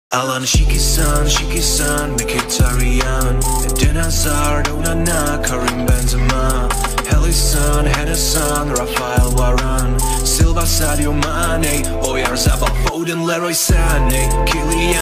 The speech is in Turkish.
Allan, schick, mkhitaryan Eden Hazard, Onana, Karim Benzema Alisson, Henderson, Rafael Varane Silva, Sadio Mane Oyarzabal, Foden, Leroy Sané Kylian